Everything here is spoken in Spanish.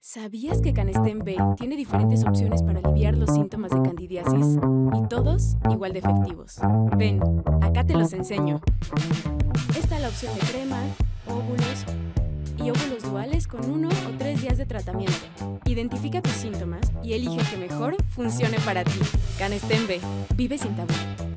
¿Sabías que Canesten B tiene diferentes opciones para aliviar los síntomas de candidiasis? Y todos igual de efectivos. Ven, acá te los enseño. Está la opción de crema, óvulos y óvulos duales con 1 o 3 días de tratamiento. Identifica tus síntomas y elige el que mejor funcione para ti. Canesten B. Vive sin tabú.